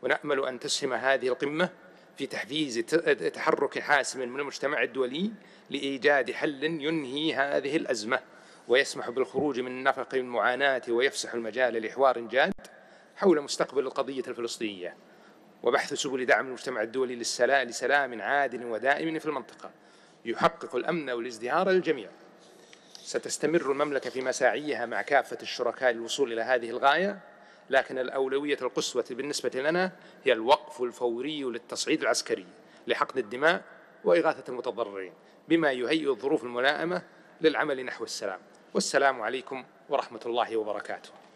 ونأمل أن تسهم هذه القمة في تحفيز تحرك حاسم من المجتمع الدولي لإيجاد حل ينهي هذه الأزمة ويسمح بالخروج من نفق المعاناة ويفسح المجال لحوار جاد حول مستقبل القضية الفلسطينية وبحث سبل دعم المجتمع الدولي لسلام عادل ودائم في المنطقة يحقق الأمن والازدهار للجميع. ستستمر المملكة في مساعيها مع كافة الشركاء للوصول إلى هذه الغاية، لكن الأولوية القصوى بالنسبة لنا هي الوقف الفوري للتصعيد العسكري لحقن الدماء وإغاثة المتضررين بما يهيئ الظروف الملائمة للعمل نحو السلام. والسلام عليكم ورحمة الله وبركاته.